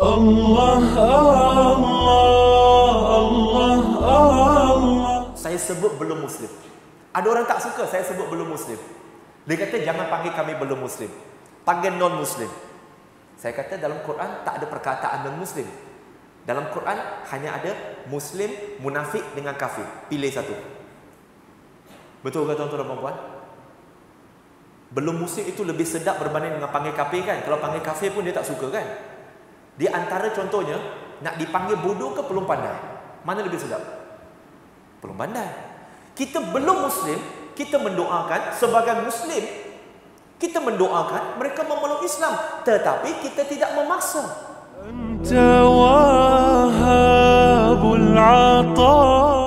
Allah, Allah, Allah, Allah. Saya sebut belum Muslim. Ada orang tak suka saya sebut belum Muslim. Dia kata jangan panggil kami belum Muslim, panggil non-Muslim. Saya kata dalam Quran tak ada perkataan non-Muslim. Dalam Quran hanya ada Muslim, munafik dengan kafir. Pilih satu. Betul ke tuan-tuan dan puan-puan? Belum Muslim itu lebih sedap berbanding dengan panggil kafir kan? Kalau panggil kafir pun dia tak suka kan? Di antara contohnya, nak dipanggil bodoh ke belum pandai? Mana lebih sedap? Belum pandai. Kita belum Muslim, kita mendoakan sebagai Muslim, kita mendoakan mereka memeluk Islam, tetapi kita tidak memaksa. Anta wahabul ata.